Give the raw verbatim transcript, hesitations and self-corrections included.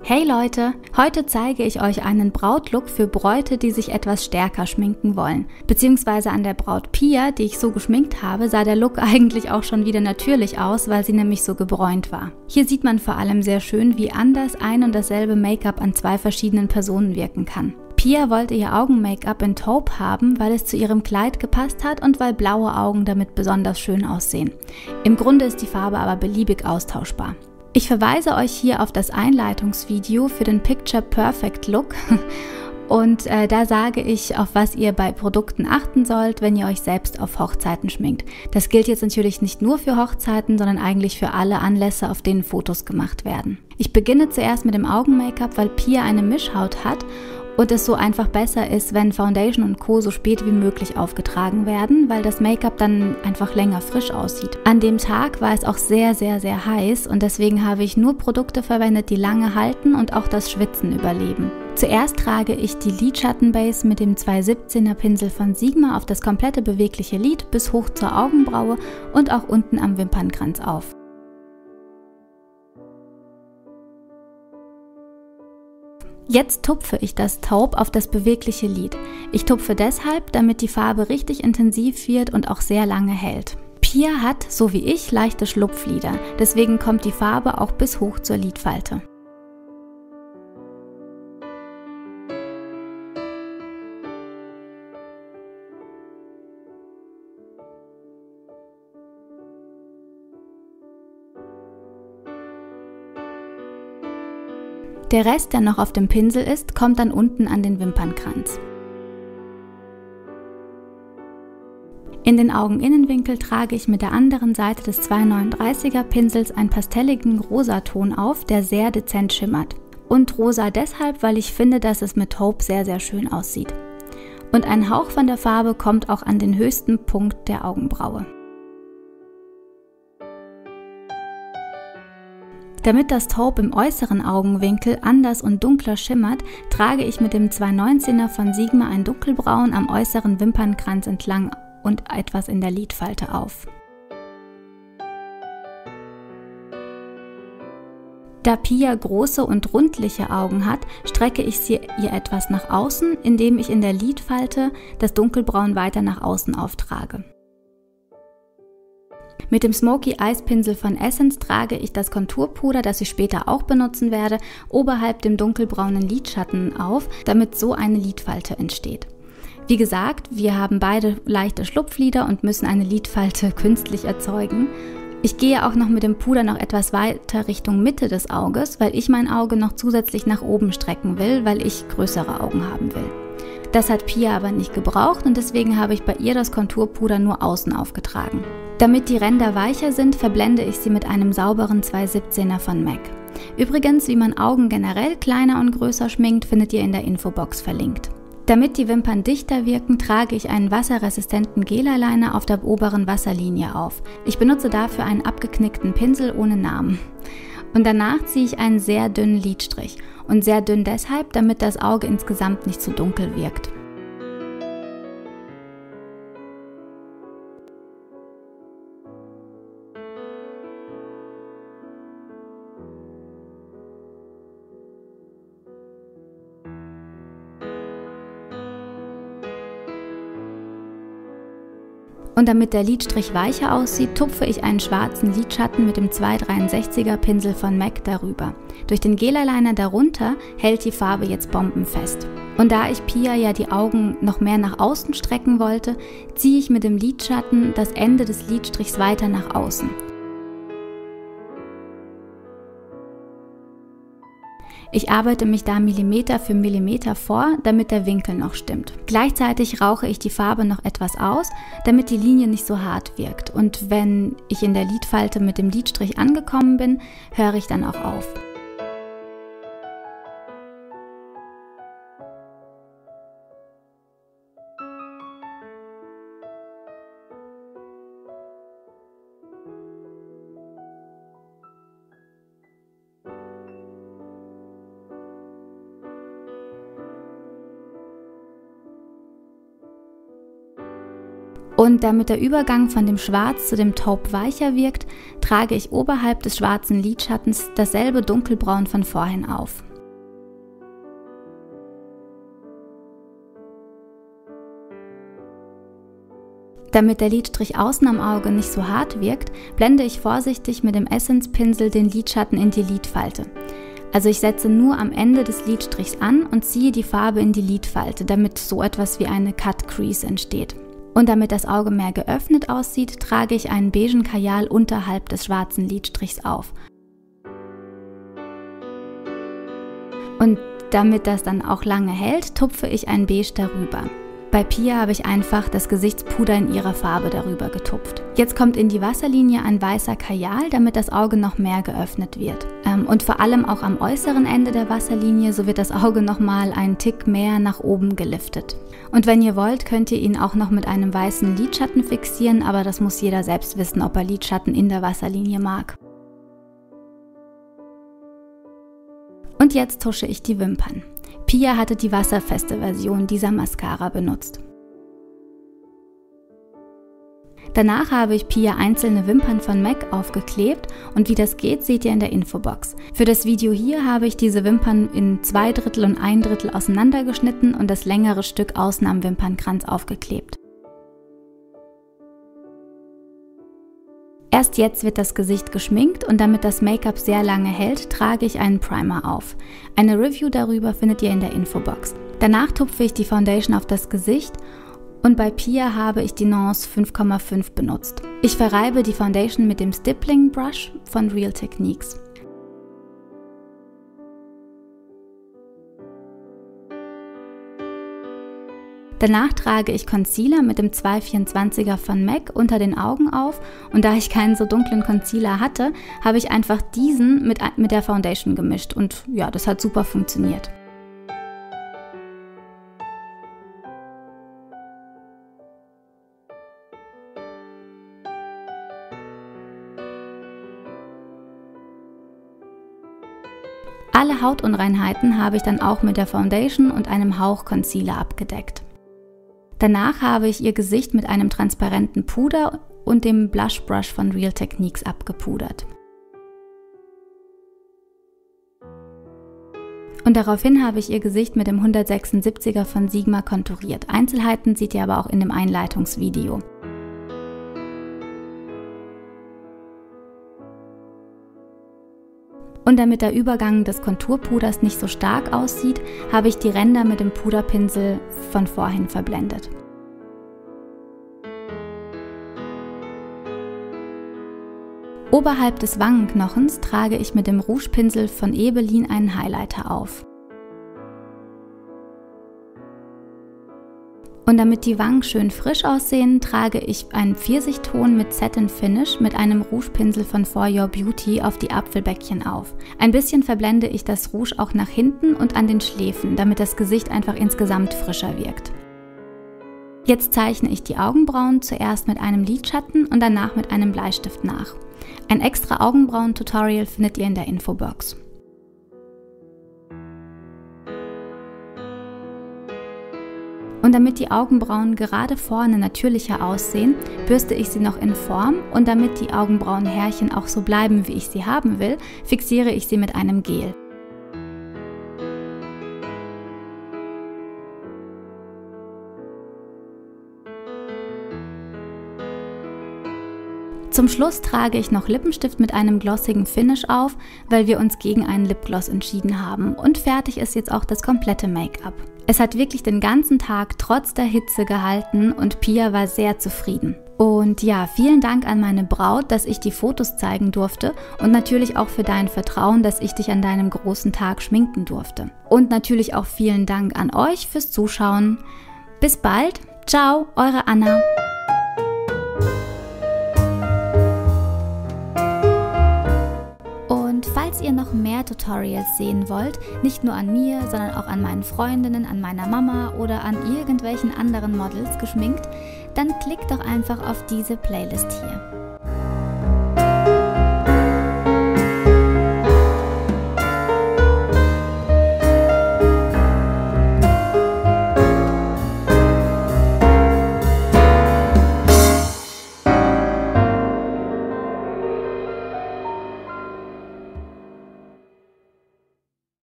Hey Leute, heute zeige ich euch einen Brautlook für Bräute, die sich etwas stärker schminken wollen. Beziehungsweise an der Braut Pia, die ich so geschminkt habe, sah der Look eigentlich auch schon wieder natürlich aus, weil sie nämlich so gebräunt war. Hier sieht man vor allem sehr schön, wie anders ein und dasselbe Make-up an zwei verschiedenen Personen wirken kann. Pia wollte ihr Augen-Make-up in Taupe haben, weil es zu ihrem Kleid gepasst hat und weil blaue Augen damit besonders schön aussehen. Im Grunde ist die Farbe aber beliebig austauschbar. Ich verweise euch hier auf das Einleitungsvideo für den Picture Perfect Look und äh, da sage ich, auf was ihr bei Produkten achten sollt, wenn ihr euch selbst auf Hochzeiten schminkt. Das gilt jetzt natürlich nicht nur für Hochzeiten, sondern eigentlich für alle Anlässe, auf denen Fotos gemacht werden. Ich beginne zuerst mit dem Augen-Make-up, weil Pia eine Mischhaut hat und es so einfach besser ist, wenn Foundation und Co. so spät wie möglich aufgetragen werden, weil das Make-up dann einfach länger frisch aussieht. An dem Tag war es auch sehr, sehr, sehr heiß und deswegen habe ich nur Produkte verwendet, die lange halten und auch das Schwitzen überleben. Zuerst trage ich die Lidschattenbase mit dem zwei siebzehner Pinsel von Sigma auf das komplette bewegliche Lid bis hoch zur Augenbraue und auch unten am Wimpernkranz auf. Jetzt tupfe ich das Taupe auf das bewegliche Lid. Ich tupfe deshalb, damit die Farbe richtig intensiv wird und auch sehr lange hält. Pia hat, so wie ich, leichte Schlupflider, deswegen kommt die Farbe auch bis hoch zur Lidfalte. Der Rest, der noch auf dem Pinsel ist, kommt dann unten an den Wimpernkranz. In den Augeninnenwinkel trage ich mit der anderen Seite des zwei neununddreißiger Pinsels einen pastelligen Rosaton auf, der sehr dezent schimmert. Und rosa deshalb, weil ich finde, dass es mit Taupe sehr, sehr schön aussieht. Und ein Hauch von der Farbe kommt auch an den höchsten Punkt der Augenbraue. Damit das Taupe im äußeren Augenwinkel anders und dunkler schimmert, trage ich mit dem zwei neunzehner von Sigma ein Dunkelbraun am äußeren Wimpernkranz entlang und etwas in der Lidfalte auf. Da Pia große und rundliche Augen hat, strecke ich sie ihr etwas nach außen, indem ich in der Lidfalte das Dunkelbraun weiter nach außen auftrage. Mit dem Smoky Eyes Pinsel von Essence trage ich das Konturpuder, das ich später auch benutzen werde, oberhalb dem dunkelbraunen Lidschatten auf, damit so eine Lidfalte entsteht. Wie gesagt, wir haben beide leichte Schlupflider und müssen eine Lidfalte künstlich erzeugen. Ich gehe auch noch mit dem Puder noch etwas weiter Richtung Mitte des Auges, weil ich mein Auge noch zusätzlich nach oben strecken will, weil ich größere Augen haben will. Das hat Pia aber nicht gebraucht und deswegen habe ich bei ihr das Konturpuder nur außen aufgetragen. Damit die Ränder weicher sind, verblende ich sie mit einem sauberen zwei siebzehner von M A C. Übrigens, wie man Augen generell kleiner und größer schminkt, findet ihr in der Infobox verlinkt. Damit die Wimpern dichter wirken, trage ich einen wasserresistenten Gel-Eyeliner auf der oberen Wasserlinie auf. Ich benutze dafür einen abgeknickten Pinsel ohne Namen. Und danach ziehe ich einen sehr dünnen Lidstrich. Und sehr dünn deshalb, damit das Auge insgesamt nicht zu dunkel wirkt. Und damit der Lidstrich weicher aussieht, tupfe ich einen schwarzen Lidschatten mit dem zwei dreiundsechziger Pinsel von M A C darüber. Durch den Gel-Eyeliner darunter hält die Farbe jetzt bombenfest. Und da ich Pia ja die Augen noch mehr nach außen strecken wollte, ziehe ich mit dem Lidschatten das Ende des Lidstrichs weiter nach außen. Ich arbeite mich da Millimeter für Millimeter vor, damit der Winkel noch stimmt. Gleichzeitig rauche ich die Farbe noch etwas aus, damit die Linie nicht so hart wirkt. Und wenn ich in der Lidfalte mit dem Lidstrich angekommen bin, höre ich dann auch auf. Und damit der Übergang von dem Schwarz zu dem Taupe weicher wirkt, trage ich oberhalb des schwarzen Lidschattens dasselbe Dunkelbraun von vorhin auf. Damit der Lidstrich außen am Auge nicht so hart wirkt, blende ich vorsichtig mit dem Essence-Pinsel den Lidschatten in die Lidfalte. Also ich setze nur am Ende des Lidstrichs an und ziehe die Farbe in die Lidfalte, damit so etwas wie eine Cut Crease entsteht. Und damit das Auge mehr geöffnet aussieht, trage ich einen beigen Kajal unterhalb des schwarzen Lidstrichs auf. Und damit das dann auch lange hält, tupfe ich ein Beige darüber. Bei Pia habe ich einfach das Gesichtspuder in ihrer Farbe darüber getupft. Jetzt kommt in die Wasserlinie ein weißer Kajal, damit das Auge noch mehr geöffnet wird. Ähm, und vor allem auch am äußeren Ende der Wasserlinie, so wird das Auge nochmal einen Tick mehr nach oben geliftet. Und wenn ihr wollt, könnt ihr ihn auch noch mit einem weißen Lidschatten fixieren, aber das muss jeder selbst wissen, ob er Lidschatten in der Wasserlinie mag. Und jetzt tusche ich die Wimpern. Pia hatte die wasserfeste Version dieser Mascara benutzt. Danach habe ich Pia einzelne Wimpern von M A C aufgeklebt und wie das geht, seht ihr in der Infobox. Für das Video hier habe ich diese Wimpern in zwei Drittel und ein Drittel auseinandergeschnitten und das längere Stück außen am Wimpernkranz aufgeklebt. Erst jetzt wird das Gesicht geschminkt und damit das Make-up sehr lange hält, trage ich einen Primer auf. Eine Review darüber findet ihr in der Infobox. Danach tupfe ich die Foundation auf das Gesicht und bei Pia habe ich die Nuance fünf Komma fünf benutzt. Ich verreibe die Foundation mit dem Stippling Brush von Real Techniques. Danach trage ich Concealer mit dem zwei vierundzwanziger von M A C unter den Augen auf und da ich keinen so dunklen Concealer hatte, habe ich einfach diesen mit, mit der Foundation gemischt und ja, das hat super funktioniert. Alle Hautunreinheiten habe ich dann auch mit der Foundation und einem Hauch Concealer abgedeckt. Danach habe ich ihr Gesicht mit einem transparenten Puder und dem Blush Brush von Real Techniques abgepudert. Und daraufhin habe ich ihr Gesicht mit dem hundertsechsundsiebziger von Sigma konturiert. Einzelheiten seht ihr aber auch in dem Einleitungsvideo. Und damit der Übergang des Konturpuders nicht so stark aussieht, habe ich die Ränder mit dem Puderpinsel von vorhin verblendet. Oberhalb des Wangenknochens trage ich mit dem Rougepinsel von Ebelin einen Highlighter auf. Und damit die Wangen schön frisch aussehen, trage ich einen Pfirsichton mit Satin Finish mit einem Rougepinsel von For Your Beauty auf die Apfelbäckchen auf. Ein bisschen verblende ich das Rouge auch nach hinten und an den Schläfen, damit das Gesicht einfach insgesamt frischer wirkt. Jetzt zeichne ich die Augenbrauen zuerst mit einem Lidschatten und danach mit einem Bleistift nach. Ein extra Augenbrauen-Tutorial findet ihr in der Infobox. Und damit die Augenbrauen gerade vorne natürlicher aussehen, bürste ich sie noch in Form und damit die Augenbrauenhärchen auch so bleiben, wie ich sie haben will, fixiere ich sie mit einem Gel. Zum Schluss trage ich noch Lippenstift mit einem glossigen Finish auf, weil wir uns gegen einen Lipgloss entschieden haben und fertig ist jetzt auch das komplette Make-up. Es hat wirklich den ganzen Tag trotz der Hitze gehalten und Pia war sehr zufrieden. Und ja, vielen Dank an meine Braut, dass ich die Fotos zeigen durfte und natürlich auch für dein Vertrauen, dass ich dich an deinem großen Tag schminken durfte. Und natürlich auch vielen Dank an euch fürs Zuschauen. Bis bald, ciao, eure Anna. Falls ihr noch mehr Tutorials sehen wollt, nicht nur an mir, sondern auch an meinen Freundinnen, an meiner Mama oder an irgendwelchen anderen Models geschminkt, dann klickt doch einfach auf diese Playlist hier.